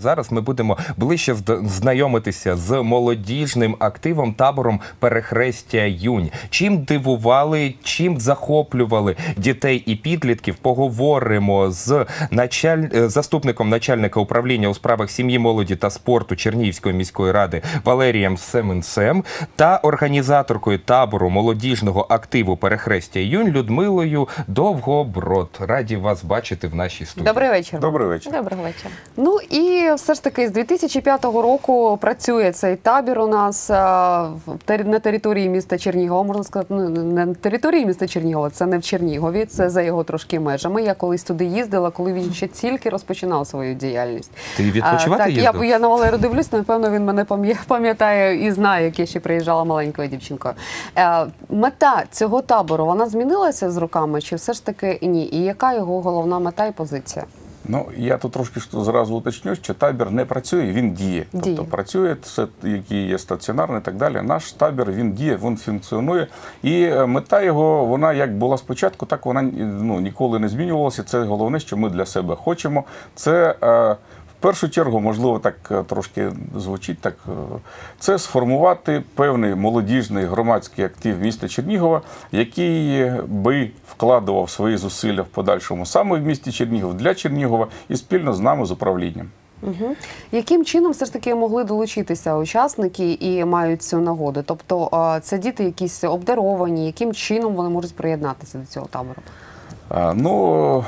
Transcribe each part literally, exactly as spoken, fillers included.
Зараз ми будемо ближче знайомитися з молодіжним активом табором «Перехрестя Юнь». Чим дивували, чим захоплювали дітей і підлітків, поговоримо з началь... заступником начальника управління у справах сім'ї, молоді та спорту Чернігівської міської ради Валерієм Семенцем та організаторкою табору молодіжного активу «Перехрестя Юнь» Людмилою Довгоброд. Раді вас бачити в нашій студії. Добрий вечір. Добрий вечір. Доброго вечора. Ну і все ж таки з дві тисячі п'ятого року працює цей табір у нас на території міста Чернігова, можна сказати, ну, не на території міста Чернігова, це не в Чернігові, це за його трошки межами. Я колись туди їздила, коли він ще тільки розпочинав свою діяльність. Ти відпочивати а, так, їздив? Я, я на Валеру дивлюсь, напевно, він мене пам'ятає і знає, як я ще приїжджала маленькою дівчинкою. Е, мета цього табору, вона змінилася з роками, чи все ж таки ні? І яка його головна мета і позиція? Ну, я тут трошки зразу уточню, що табір не працює, він діє. Діє. Тобто працює, це, який є стаціонарний і так далі. Наш табір, він діє, він функціонує. І мета його, вона як була спочатку, так вона ну, ніколи не змінювалася. Це головне, що ми для себе хочемо. Це... Е, В першу чергу, можливо, так трошки звучить, так, це сформувати певний молодіжний громадський актив міста Чернігова, який би вкладував свої зусилля в подальшому саме в місті Чернігов, для Чернігова і спільно з нами, з управлінням. Угу. Яким чином все ж таки могли долучитися учасники і мають цю нагоду? Тобто це діти якісь обдаровані, яким чином вони можуть приєднатися до цього табору? А, ну,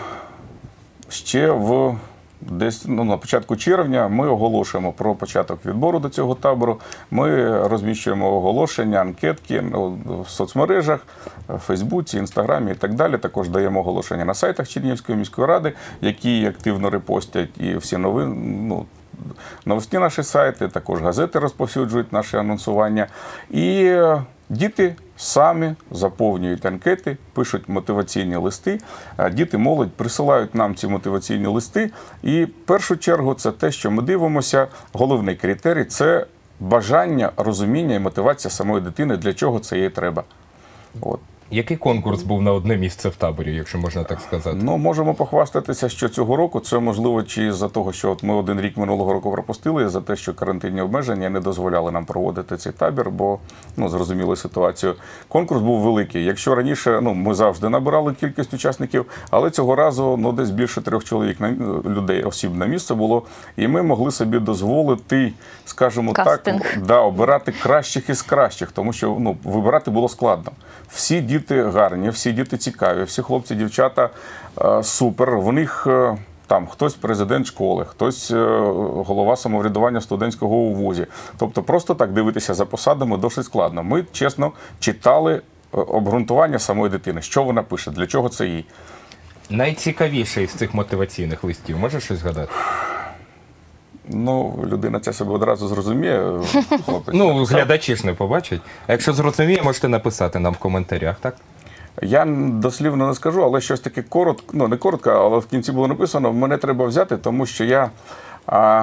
ще в... Десь ну, на початку червня ми оголошуємо про початок відбору до цього табору. Ми розміщуємо оголошення, анкетки ну, в соцмережах, в Фейсбуці, Інстаграмі і так далі. Також даємо оголошення на сайтах Чернігівської міської ради, які активно репостять і всі новини, ну, новості наші сайти, також газети розповсюджують наше анонсування. І діти самі заповнюють анкети, пишуть мотиваційні листи. Діти, молодь присилають нам ці мотиваційні листи. І в першу чергу це те, що ми дивимося. Головний критерій – це бажання, розуміння і мотивація самої дитини, для чого це їй треба. От. Який конкурс був на одне місце в таборі, якщо можна так сказати? Ну, можемо похвастатися, що цього року, це можливо чи за того, що от ми один рік минулого року пропустили, за те, що карантинні обмеження не дозволяли нам проводити цей табір, бо, ну, зрозуміли ситуацію. Конкурс був великий. Якщо раніше, ну, ми завжди набирали кількість учасників, але цього разу, ну, десь більше трьох чоловік, на, людей, осіб на місце було, і ми могли собі дозволити, скажімо Кастинг. так, да, обирати кращих із кращих, тому що, ну, вибирати було складно. Всі діти гарні, всі діти цікаві, всі хлопці, дівчата е, супер. В них е, там хтось президент школи, хтось е, голова самоврядування студентського у вузі. Тобто просто так дивитися за посадами досить складно. Ми, чесно, читали обґрунтування самої дитини, що вона пише, для чого це їй. Найцікавіше з цих мотиваційних листів, можеш щось згадати? Ну, людина це себе одразу зрозуміє, хлопець. Ну, глядачі ж не побачать. А якщо зрозуміє, можете написати нам в коментарях, так? Я дослівно не скажу, але щось таке коротко, ну не коротко, але в кінці було написано, мене треба взяти, тому що я а,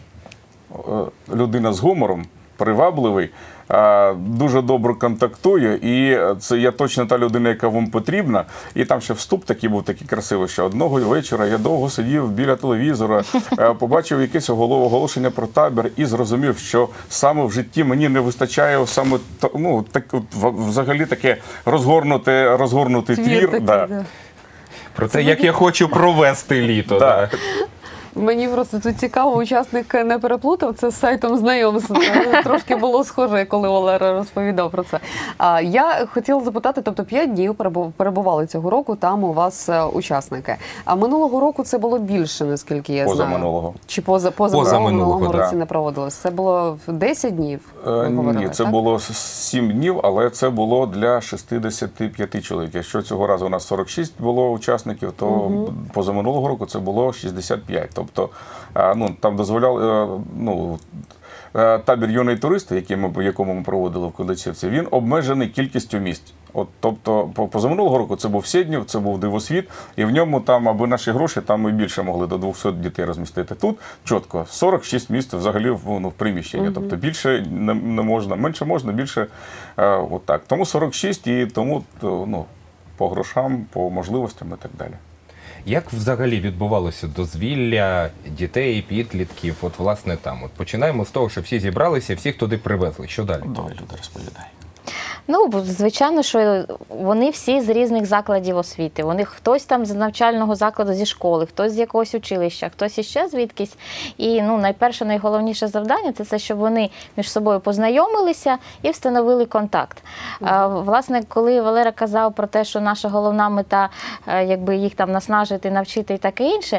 людина з гумором, привабливий, а, дуже добре контактую, і це я точно та людина, яка вам потрібна. І там ще вступ такий був такий красивий, що одного вечора я довго сидів біля телевізора, побачив якесь оголошення про табір і зрозумів, що саме в житті мені не вистачає саме, ну, так, взагалі таке розгорнути, розгорнутий твір. Твір такий, да. да. Про те, як я хочу провести літо. Да. Да. Мені просто тут цікаво, учасник не переплутав це з сайтом знайомств. Трошки було схоже, коли Валера розповідав про це. А я хотіла запитати, тобто п'ять днів перебували цього року там у вас учасники. А минулого року це було більше, наскільки я Поза знаю. минулого. Чи поза, поза, поза минулого, минулого, минулого році да. не проводилось? Це було десять днів? Е, говорили, ні, це так? було сім днів, але це було для шістдесят п'ять чоловік. Якщо цього разу у нас сорок шість було учасників, то угу. позаминулого року це було шістдесят п'ять. Тобто, ну, там дозволяли, ну, табір юний турист, який ми, в якому ми проводили в Куличівці, він обмежений кількістю місць. От, тобто, позаминулого року це був Сєднів, це був Дивосвіт, і в ньому там, аби наші гроші, там ми більше могли до двохсот дітей розмістити. Тут чітко сорок шість місць взагалі в, ну, в приміщенні. Uh-huh. Тобто більше не, не можна, менше можна, більше е, от так. Тому сорок шість і тому, ну, по грошам, по можливостям і так далі. Як взагалі відбувалося дозвілля дітей, підлітків? От власне там. От починаємо з того, що всі зібралися, всіх туди привезли. Що далі? Давай, Люда, розповідай. Ну, бо, звичайно, що вони всі з різних закладів освіти. Вони хтось там з навчального закладу, зі школи, хтось з якогось училища, хтось іще звідкись. І ну, найперше, найголовніше завдання – це те, щоб вони між собою познайомилися і встановили контакт. Mm-hmm. Власне, коли Валера казав про те, що наша головна мета, якби їх там наснажити, навчити і таке інше,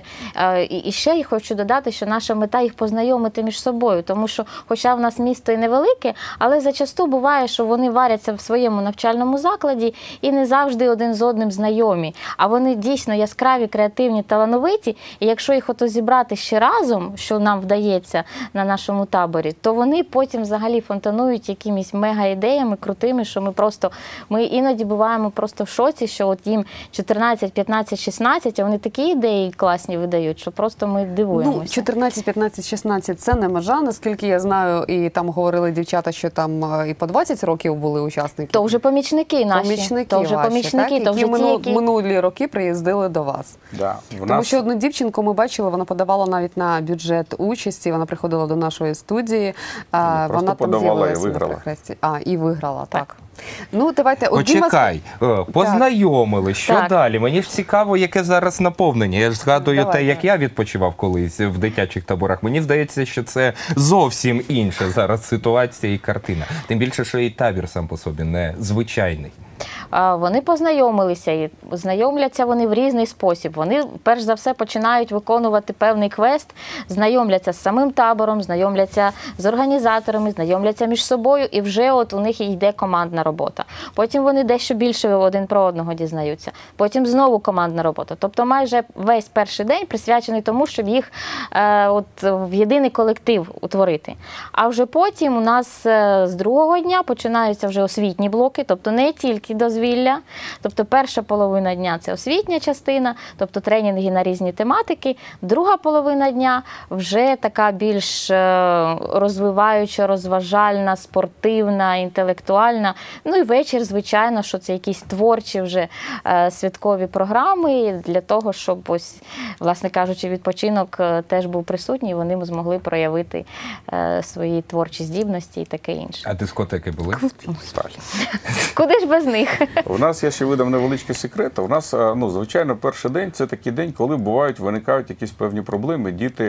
і ще я хочу додати, що наша мета їх познайомити між собою, тому що, хоча в нас місто і невелике, але зачасту буває, що вони варяться в своєму навчальному закладі і не завжди один з одним знайомі. А вони дійсно яскраві, креативні, талановиті. І якщо їх ото зібрати ще разом, що нам вдається на нашому таборі, то вони потім взагалі фонтанують якимись мега-ідеями крутими, що ми просто, ми іноді буваємо просто в шоці, що от їм чотирнадцять, п'ятнадцять, шістнадцять, а вони такі ідеї класні видають, що просто ми дивуємося. Ну, чотирнадцять, п'ятнадцять, шістнадцять – це не межа, наскільки я знаю, і там говорили дівчата, що там і по двадцять років були учасники. То вже помічники наші. Помічники то вже ваші, помічники, так? то вже які, ті, мину, які... минулі роки приїздили до вас. Да, в Тому нас... що одну дівчинку ми бачили, вона подавала навіть на бюджет участі, вона приходила до нашої студії. Вона вона там подавала і з'явилася на виграла. перехресті. А, і виграла, так. Так. Ну, давайте, от Діма- Почекай, е, познайомили, що Так. далі? Мені ж цікаво, яке зараз наповнення. Я ж згадую Давай, те, як давай. я відпочивав колись в дитячих таборах. Мені здається, що це зовсім інша зараз ситуація і картина. Тим більше, що і табір сам по собі не звичайний. А, Вони познайомилися і знайомляться вони в різний спосіб. Вони, перш за все, починають виконувати певний квест, знайомляться з самим табором, знайомляться з організаторами, знайомляться між собою, і вже от у них йде командна робота. Потім вони дещо більше один про одного дізнаються. Потім знову командна робота. Тобто майже весь перший день присвячений тому, щоб їх е, от, в єдиний колектив утворити. А вже потім у нас е, з другого дня починаються вже освітні блоки, тобто не тільки дозвілля, тобто перша половина дня – це освітня частина, тобто тренінги на різні тематики, друга половина дня вже така більш е, розвиваюча, розважальна, спортивна, інтелектуальна. Ну і вечір, звичайно, що це якісь творчі вже е, святкові програми для того, щоб ось, власне кажучи, відпочинок е, теж був присутній, і вони змогли проявити е, свої творчі здібності і таке інше. А дискотеки були? Так. Куди ж без них? У нас, я ще видав невеличкий секрет, у нас, ну, звичайно, перший день – це такий день, коли бувають, виникають якісь певні проблеми. Діти,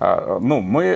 ну, ми,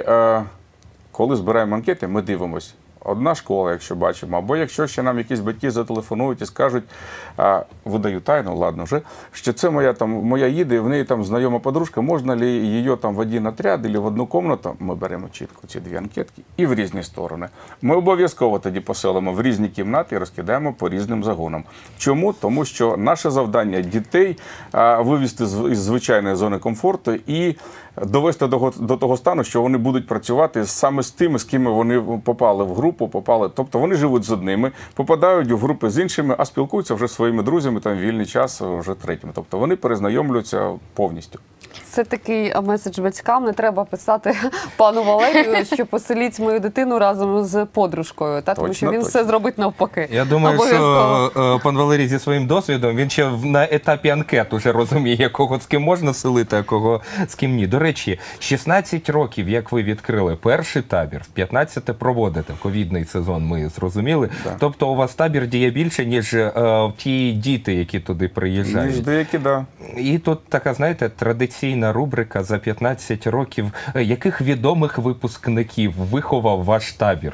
коли збираємо анкети, ми дивимося. Одна школа, якщо бачимо, або якщо ще нам якісь батьки зателефонують і скажуть, а, видаю тайну, ладно вже, що це моя там, моя їде, в неї там знайома подружка, можна ли її там в один отряд або в одну кімнату, ми беремо чітко ці дві анкетки і в різні сторони. Ми обов'язково тоді поселимо в різні кімнати і розкидаємо по різним загонам. Чому? Тому що наше завдання дітей а, вивести з, із звичайної зони комфорту і довести до, до того стану, що вони будуть працювати саме з тими, з ким вони попали в групу, попали. Тобто вони живуть з одними, попадають в групи з іншими, а спілкуються вже зі своїми друзями, там вільний час вже третіми. Тобто вони перезнайомлюються повністю. Це такий меседж батькам. Не треба писати пану Валерію, що поселіть мою дитину разом з подружкою, та? Тому Точно, що він точно. все зробить навпаки. Я думаю, Обов'язково. що е, пан Валерій зі своїм досвідом, він ще в- на етапі анкет уже розуміє, кого з ким можна селити, а кого з ким ні. До речі, шістнадцять років, як ви відкрили перший табір, в п'ятнадцяте проводите ковідний сезон, ми зрозуміли. Так. Тобто у вас табір діє більше, ніж е, ті діти, які туди приїжджають. Ніж деякі, да. І тут така, знаєте, традиційна рубрика за п'ятнадцять років. Е, Яких відомих випускників виховав ваш табір?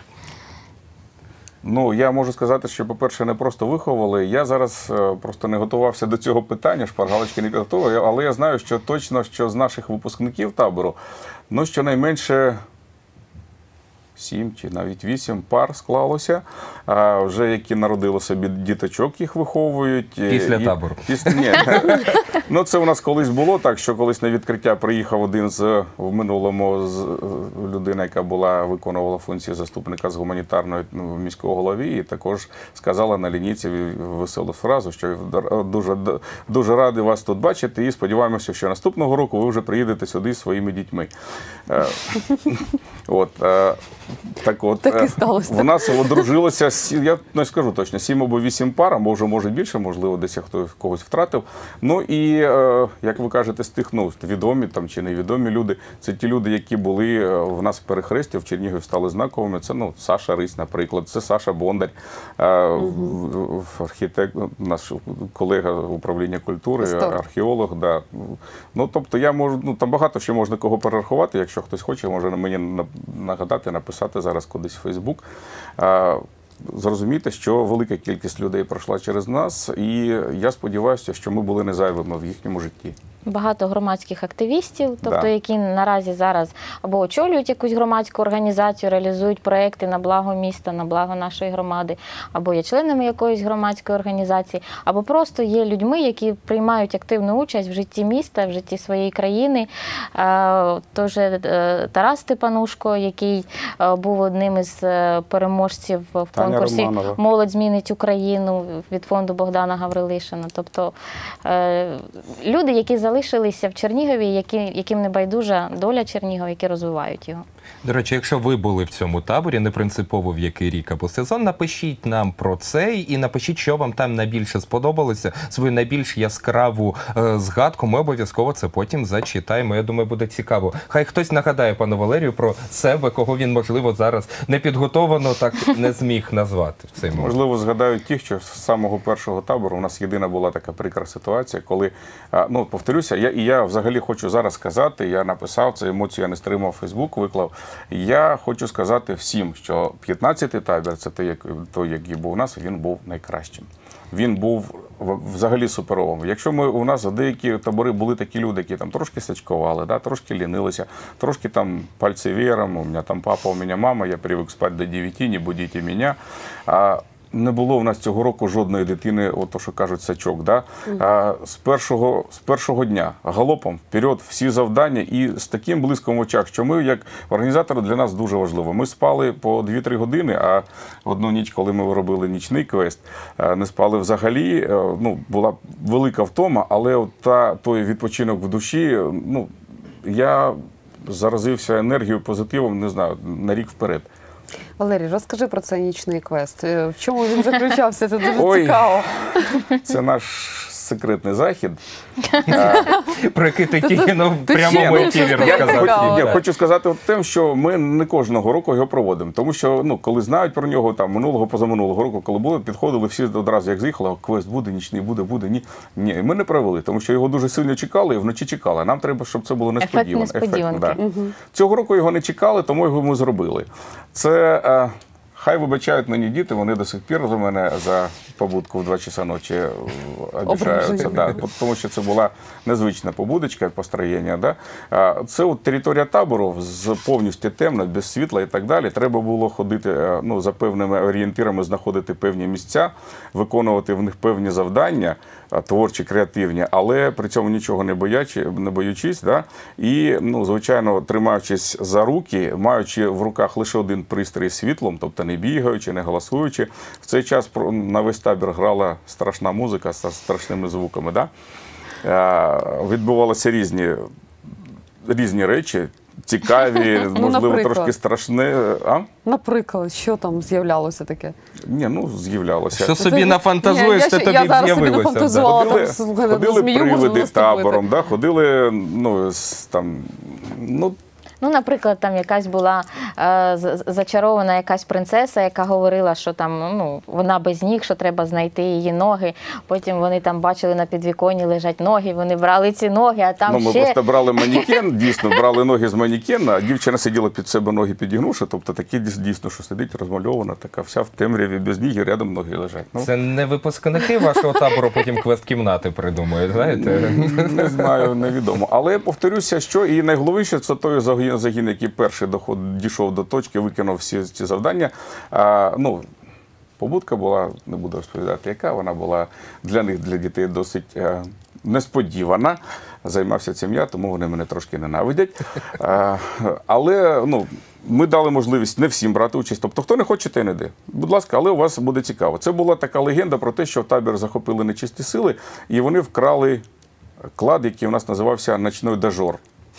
Ну, я можу сказати, що, по-перше, не просто виховували. Я зараз е, просто не готувався до цього питання, шпаргалочки не підготував, але я знаю, що точно, що з наших випускників табору, ну, щонайменше сім чи навіть вісім пар склалося, а, вже які народили собі діточок, їх виховують. Після І- табору. Після, ні. Ну, це у нас колись було так, що колись на відкриття приїхав один з, в минулому, з, людина, яка була, виконувала функції заступника з гуманітарної, ну, міського голові, і також сказала на лінійці веселу фразу, що дуже, дуже радий вас тут бачити і сподіваємося, що наступного року ви вже приїдете сюди зі своїми дітьми. Е, От. е, Так от, Так і е, сталося. в нас одружилося, сі- я не скажу точно, сім або вісім пар, а може, може більше, можливо, десь я хто когось втратив. Ну і, е, як ви кажете, з тих, ну, відомі там чи невідомі люди, це ті люди, які були е, в нас в Перехресті, в Чернігові стали знаковими. Це, ну, Саша Рись, наприклад, це Саша Бондар, е, угу. архітектор, наш колега управління культури, Історик. археолог. Да. Ну, тобто, я можу, ну, там багато ще можна кого перерахувати, якщо хтось хоче, може мені на- нагадати, написати зараз кудись в Фейсбук. А, Зрозуміти, що велика кількість людей пройшла через нас, і я сподіваюся, що ми були не зайвими в їхньому житті. Багато громадських активістів, тобто Да. які наразі зараз або очолюють якусь громадську організацію, реалізують проекти на благо міста, на благо нашої громади, або є членами якоїсь громадської організації, або просто є людьми, які приймають активну участь в житті міста, в житті своєї країни. Е, Тож е, Тарас Степанушко, який е, був одним із е, переможців в Таня конкурсі Романова. «Молодь змінить Україну» від фонду Богдана Гаврилишина. Тобто е, люди, які залишилися в Чернігові, які, яким не байдужа доля Чернігова, які розвивають його. До речі, якщо ви були в цьому таборі, не принципово в який рік або сезон, напишіть нам про це і напишіть, що вам там найбільше сподобалося, свою найбільш яскраву е, згадку. Ми обов'язково це потім зачитаємо. Я думаю, буде цікаво. Хай хтось нагадає пану Валерію про себе, кого він, можливо, зараз не підготовано так не зміг назвати в цей момент. Можливо, згадають ті, що з самого першого табору у нас єдина була така прикра ситуація, коли, а, ну, повторюся, я, і я взагалі хочу зараз сказати, я написав це, емоцію я не стримав, в Фейсбук виклав. Я хочу сказати всім, що п'ятнадцятий табір, це той, як- той, який був у нас, він був найкращим. Він був в- взагалі суперовим. Якщо ми, у нас деякі табори були такі люди, які там трошки сачкували, да, трошки лінилися, трошки там пальці веером, у мене там папа, у мене мама, я привик спати до дев'яти, не будіть мене. А не було в нас цього року жодної дитини, от то, що кажуть, сачок. Да? А, з, першого, з першого дня галопом, вперед, всі завдання і з таким блиском в очах, що ми, як організатори, для нас дуже важливо. Ми спали по дві-три години, а одну ніч, коли ми робили нічний квест, а, не спали взагалі. А, ну, була велика втома, але от та, той відпочинок в душі, ну, я заразився енергією, позитивом, не знаю, на рік вперед. Валерій, розкажи про цей нічний квест. Е, В чому він заключався? Це дуже Ой. цікаво. Це наш секретний захід. Про який ти тільки в Ти прямому ще ефірі більше Я Цікаво, розказав. хочу, ні, да. хочу сказати от тим, що ми не кожного року його проводимо. Тому що, ну, коли знають про нього, там, минулого, позаминулого року, коли були, підходили всі одразу, як заїхали, квест буде, нічний буде, буде, ні. Ні, ми не провели, тому що його дуже сильно чекали і вночі чекали. Нам треба, щоб це було Ефект несподівано. несподіванки. да. Цього року його не чекали, тому його ми зробили. Це... е, Хай вибачають мені діти, вони до сих пір за мене за побудку в два часа ночі е, обіжаються. Ображені. Да, тому що це була незвична побудочка, построєння. Да? А, Це от територія табору з повністю темна, без світла і так далі. Треба було ходити, е, ну, за певними орієнтирами, знаходити певні місця, виконувати в них певні завдання, е, творчі, креативні, але при цьому нічого не боячи, не боючись. Да? І, ну, звичайно, тримаючись за руки, маючи в руках лише один пристрій з світлом, тобто не бігаючи, не голосуючи, в цей час про- на весь табір грала страшна музика з страшними звуками. Да? Е, Відбувалися різні, різні речі, цікаві, можливо, наприклад? трошки страшне. А? Наприклад, що там з'являлося таке? Ні, ну, з'являлося. Що собі Ні, нафантазуєш, я це ще- тобі я зараз собі з'явилося. нафантазувала. да. там Ходили, слухай, на ходили змію можна привиди наступити. табором, да? Ходили, ну, з, там, ну, Ну, наприклад, там якась була е, з- зачарована якась принцеса, яка говорила, що там, ну, вона без ніг, що треба знайти її ноги. Потім вони там бачили на підвіконні лежать ноги, вони брали ці ноги, а там ну, ми ще... просто брали манікен, дійсно, брали ноги з манікена, а дівчина сиділа під себе ноги підігнувши, тобто такі дійсно, що сидить розмальована, така вся в темряві, без ніг, і рядом ноги лежать. Ну, Це не випускники вашого табору потім квест-кімнати придумують, знаєте? не знаю, невідомо. Але я повторюся, що і найголовніше, це той загін, загін, який перший доход, дійшов до точки, виконав всі ці завдання. А, ну, побудка була, не буду розповідати, яка, вона була для них, для дітей, досить е, несподівана. Займався цим я, тому вони мене трошки ненавидять. А, але, ну, ми дали можливість не всім брати участь. Тобто, хто не хоче, той не йде. Будь ласка, але у вас буде цікаво. Це була така легенда про те, що в табір захопили нечисті сили, і вони вкрали клад, який у нас називався «Ночний дожор».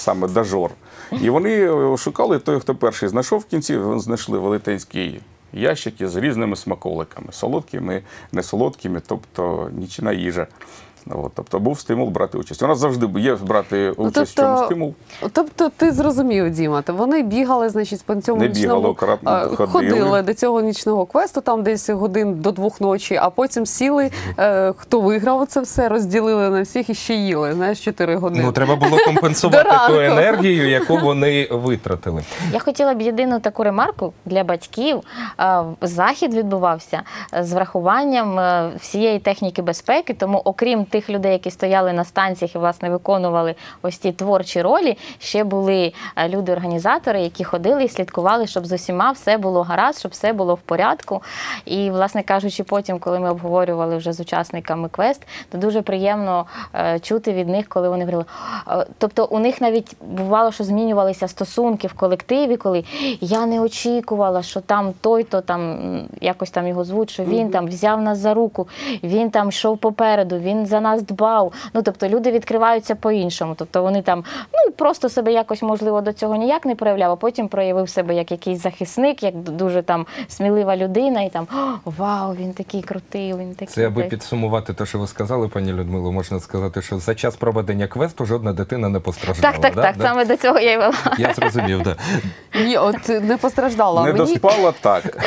саме дажор. І вони шукали той, хто перший знайшов в кінці, вони знайшли велетенський ящики з різними смаколиками, солодкими, несолодкими, тобто нічна їжа. От, тобто був стимул брати участь. У нас завжди є брати участь в цьому стимул. Тобто ти зрозумів, Діма, то вони бігали, значить, по цьому Не нічному, бігали, акуратно а, ходили. ходили до цього нічного квесту, там десь годин до двох ночі, а потім сіли, е, хто виграв це все, розділили на всіх і ще їли, знаєш, чотири години. Ну, треба було компенсувати До ранку. ту енергію, яку вони витратили. Я хотіла б єдину таку ремарку для батьків. Е, Захід відбувався з врахуванням е, всієї техніки безпеки, тому окрім тих людей, які стояли на станціях і, власне, виконували ось ці творчі ролі, ще були е, люди-організатори, які ходили і слідкували, щоб з усіма все було гаразд, щоб все було в порядку. І, власне кажучи, потім, коли ми обговорювали вже з учасниками квест, то дуже приємно е, чути від них, коли вони говорили. Е, тобто у них навіть бувало, що змінювалися стосунки в колективі, коли я не очікувала, що там той-то, там якось там його звуть, що він там взяв нас за руку, він там йшов попереду, він за нас дбав. Ну, тобто люди відкриваються по-іншому. Тобто вони там, ну, просто себе якось, можливо, до цього ніяк не проявляв, а потім проявив себе як якийсь захисник, як дуже там смілива людина, і там, «О, вау, він такий крутий, він такий». Це аби крутий». підсумувати те, що ви сказали, пані Людмило, можна сказати, що за час проведення квесту жодна дитина не постраждала. Так, так, да? так, Да? саме до цього я й вела. Я зрозумів, так. Ні, от не постраждала. Не Мені доспала так.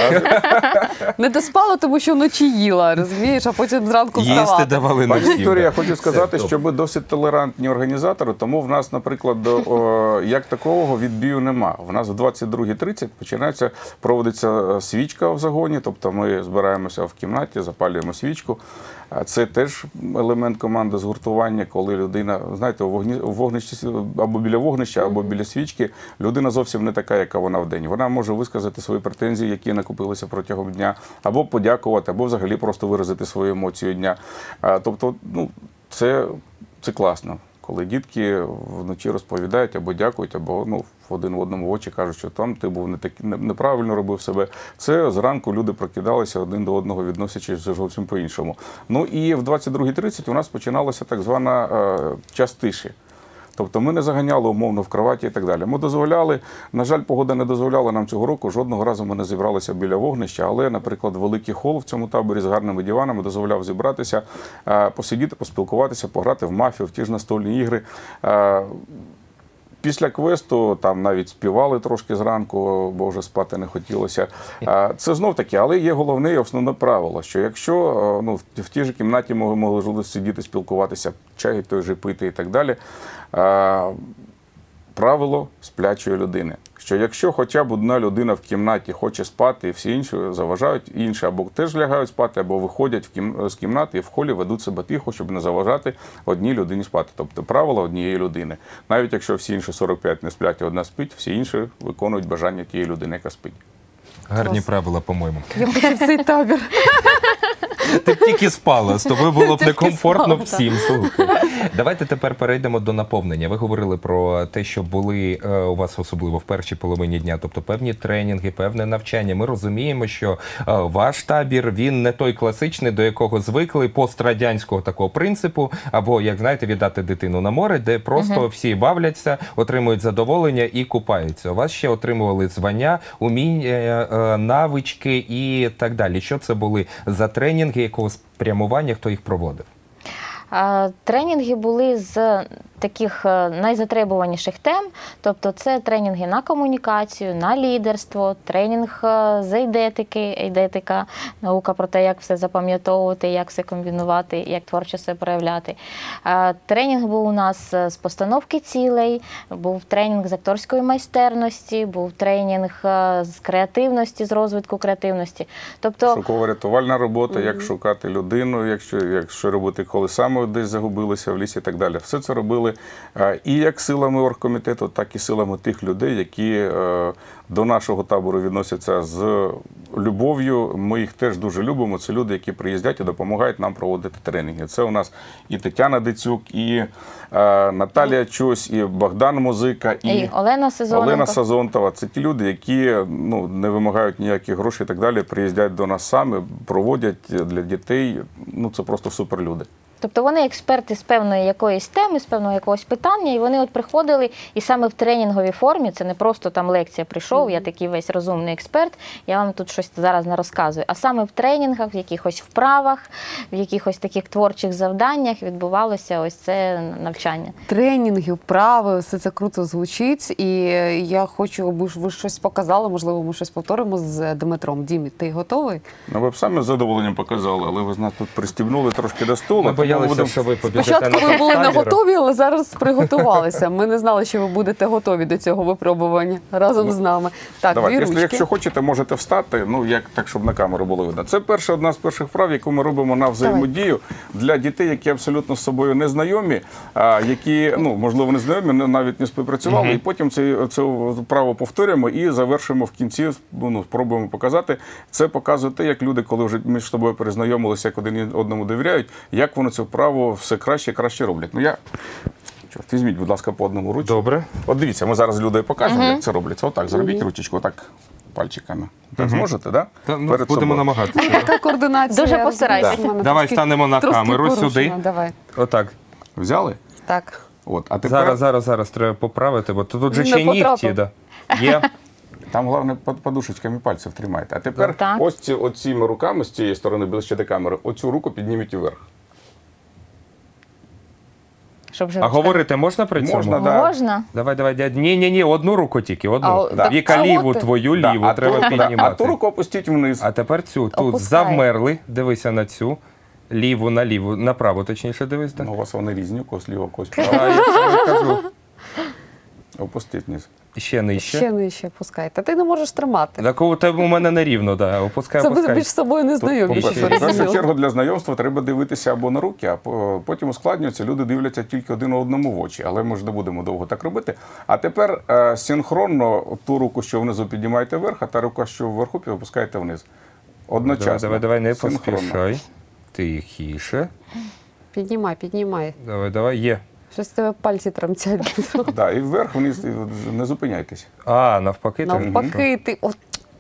а не доспала, тому що вночі їла, розумієш, а потім зранку Їсти вставати. давали на Пані всіх. Вікторія, я да. хочу сказати, Все, що ми досить толерантні організатори, тому в нас, наприклад, до, о, як такого відбію нема. В нас в двадцять другій тридцять починається, проводиться свічка в загоні, тобто ми збираємося в кімнаті, запалюємо свічку. А це теж елемент команди згуртування, коли людина, знаєте, у вогні, у вогнищі, або біля вогнища, або біля свічки, людина зовсім не така, яка вона вдень. Вона може висказати свої претензії, які накопилися протягом дня, або подякувати, або взагалі просто виразити свою емоцію дня. А, тобто, ну, це, це класно, коли дітки вночі розповідають або дякують, або ну, в один в одному в очі кажуть, що там ти був не так, не- неправильно робив себе. Це зранку люди прокидалися один до одного, відносячись зовсім по-іншому. Ну і в двадцять другій тридцять у нас починалася так звана е, час тиші. Тобто ми не заганяли умовно в кроваті і так далі. Ми дозволяли, на жаль, погода не дозволяла нам цього року, жодного разу ми не зібралися біля вогнища, але, наприклад, великий хол в цьому таборі з гарними диванами дозволяв зібратися, е, посидіти, поспілкуватися, пограти в мафію, в ті ж настольні ігри. Е, Після квесту там навіть співали трошки зранку, бо вже спати не хотілося. А, Це знов таки, але є головне і основне правило, що якщо е, ну, в- в тій же кімнаті ми могли сидіти, спілкуватися, чай той же пити і так далі, а, правило сплячої людини. Що якщо хоча б одна людина в кімнаті хоче спати, і всі інші заважають, інші або теж лягають спати, або виходять в кім... з кімнати і в холі ведуть себе тихо, щоб не заважати одній людині спати. Тобто правило однієї людини. Навіть якщо всі інші сорок п'ять не сплять, а одна спить, всі інші виконують бажання тієї людини, яка спить. Гарні Клас. правила, по-моєму. Я хочу в цей табір. Ти б тільки спала, з тобою було б Тільки некомфортно спала, всім. Слухай. Давайте тепер перейдемо до наповнення. Ви говорили про те, що були е, у вас особливо в першій половині дня, тобто певні тренінги, певне навчання. Ми розуміємо, що е, ваш табір, він не той класичний, до якого звикли пострадянського такого принципу, або, як знаєте, віддати дитину на море, де просто всі бавляться, отримують задоволення і купаються. У вас ще отримували звання, уміння, е, навички і так далі. Що це були за тренінги, якого спрямування, хто їх проводив? А, Тренінги були з таких е, найзатребуваніших тем, тобто це тренінги на комунікацію, на лідерство, тренінг е, з ейдетики, ейдетика, наука про те, як все запам'ятовувати, як все комбінувати, як творчо себе проявляти. Е, Тренінг був у нас з постановки цілей, був тренінг з акторської майстерності, був тренінг е, з креативності, з розвитку креативності. Тобто Шуково-рятувальна робота, як шукати людину, якщо, якщо робити, коли саме десь загубилися в лісі і так далі. Все це робили е, і як силами оргкомітету, так і силами тих людей, які е, до нашого табору відносяться з любов'ю. Ми їх теж дуже любимо. Це люди, які приїздять і допомагають нам проводити тренінги. Це у нас і Тетяна Дицюк, і е, Наталія Чось, і Богдан Музика, і, і Олена Сезоненко. Олена Сазонтова. Це ті люди, які ну, не вимагають ніяких грошей і так далі, приїздять до нас самі, проводять для дітей. Ну, це просто суперлюди. Тобто вони експерти з певної якоїсь теми, з певного якогось питання, і вони от приходили і саме в тренінговій формі, це не просто там лекція прийшов, я такий весь розумний експерт, я вам тут щось зараз не розказую, а саме в тренінгах, в якихось вправах, в якихось таких творчих завданнях відбувалося ось це навчання. Тренінги, вправи, все це круто звучить. І я хочу, аби ж ви щось показали, можливо, ми щось повторимо з Дмитром. Дімі, ти готовий? Ну, ви б самі з задоволенням показали, але ви нас тут пристібнули трошки до столу. Ми тому боялися, будемо- що ви побіжите Спочатку на ви були не камеру. готові, але зараз приготувалися. Ми не знали, що ви будете готові до цього випробування разом з нами. Так, Давайте, дві якщо, ручки. якщо хочете, можете встати, ну як так, щоб на камеру було видно. Це перша одна з перших вправ, яку ми робимо на взаємодію для дітей, які абсолютно з собою не знайомі, а які, ну можливо, не знайомі, не- навіть не співпрацювали. І потім це, це вправо повторюємо і завершимо в кінці. Ну, спробуємо показати. Це показує те, як люди, коли вже між собою перезнайомилися, як один одному довіряють, як вони цю вправу все краще і краще роблять. Ну я чорт, візьміть, будь ласка, по одному ручку. Добре. От дивіться, ми зараз людям покажемо, як це робиться. Отак, зробіть ручечку, отак пальчиками. Так зможете, так? Та, ну, будемо намагатися. Така координація. Дуже я постарайтесь. розумію, що в мене Давай трошки- станемо на трошки камеру порушена. сюди. Давай. Отак. Взяли? Так. От, а тепер Зараз, зараз, зараз треба поправити, бо тут же Не ще нігті. потрапив. Да. Є. там головне под- подушечками пальців тримайте. А тепер Так. ось ці, оціми руками з цієї сторони ближче до камери, оцю руку підніміть вверх. Щоб вже А говорити можна при цьому? Можна, да. можна? Давай, давай, дядь. Ні, ні, ні, одну руку тільки, одну. А, Да. так, Віка, а ліву, от- твою Да, ліву а, треба ту, да, піднімати. а ту руку опустіть вниз. А тепер цю. Тут Опускай. завмерли. Дивися на цю. Ліву на ліву. Направо, точніше, дивись. Да? Ну, у вас вони різні, у когось ліва, у когось А, права. я тобі кажу. Опустіть вниз. Ще нижче. Ще нижче пускай. Та ти не можеш тримати. Так у тебе у мене нерівно, да. Опускай, Це ви опускай. більш з собою не знайомі. По-перше, щоб ви в першу розуміли. чергу для знайомства треба дивитися або на руки, а по- потім ускладнюється, люди дивляться тільки один одному в очі. Але ми ж не будемо довго так робити. А тепер е, синхронно ту руку, що внизу піднімаєте вверх, а та рука, що вверху, опускаєте вниз. Одночасно. Давай, давай, давай, не Синхронно. поспішай. Тихіше. Піднімай, піднімай. Давай, давай, є. Щось в тебе пальці тремтять. Да, і вверх, вниз, і не зупиняйтесь. А, навпаки. так. Навпаки, ти от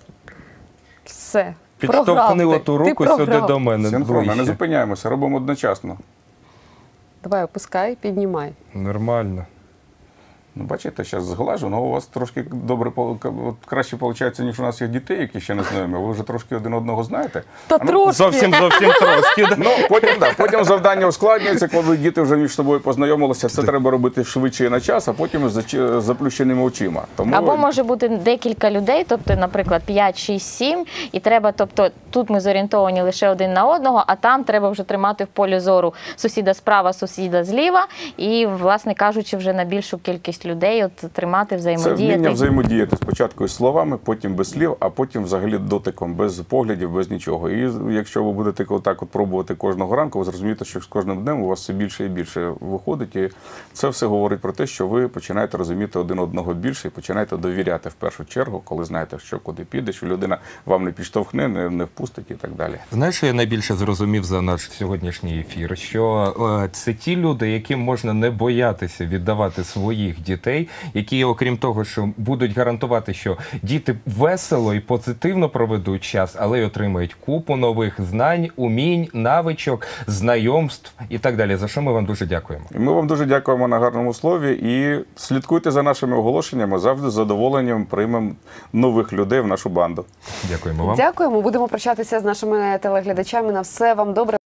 все. Підштовхни програв ти. оту Ти руку сюди програв. до мене. Синхронно, не ближче. зупиняємося, робимо одночасно. Давай, опускай, піднімай. Нормально. Ну, бачите, зараз зглажу, але у вас трошки добре пол- от краще виходить, ніж у нас є дітей, які ще не знайомі. Ви вже трошки один одного знаєте. Та А ну, трошки. Зовсім, зовсім трошки. да. Ну, потім, да, потім завдання ускладнюється, коли діти вже між собою познайомилися. Це треба робити швидше і на час, а потім з зач- заплющеними очима. Тому Або може бути декілька людей, тобто, наприклад, п'ять, шість, сім, і треба, тобто, тут ми зорієнтовані лише один на одного, а там треба вже тримати в полі зору сусіда справа, сусіда зліва, і, власне кажучи, вже на більшу кількість людей от тримати, це взаємодіяти. вміння взаємодіяти спочатку із словами, потім без слів, а потім взагалі дотиком, без поглядів, без нічого. І якщо ви будете отак от пробувати кожного ранку, ви зрозумієте, що з кожним днем у вас все більше і більше виходить. І це все говорить про те, що ви починаєте розуміти один одного більше і починаєте довіряти в першу чергу, коли знаєте, що куди піде, що людина вам не підштовхне, не, не впустить і так далі. Знаєш, що я найбільше зрозумів за наш сьогоднішній ефір? Що е, це ті люди, яким можна не боятися віддавати своїх дітей, які, окрім того, що будуть гарантувати, що діти весело і позитивно проведуть час, але й отримають купу нових знань, умінь, навичок, знайомств і так далі. За що ми вам дуже дякуємо. І ми вам дуже дякуємо на гарному слові і слідкуйте за нашими оголошеннями. Завжди з задоволенням приймемо нових людей в нашу банду. Дякуємо вам. Дякуємо. Будемо прощатися з нашими телеглядачами. На все вам добре.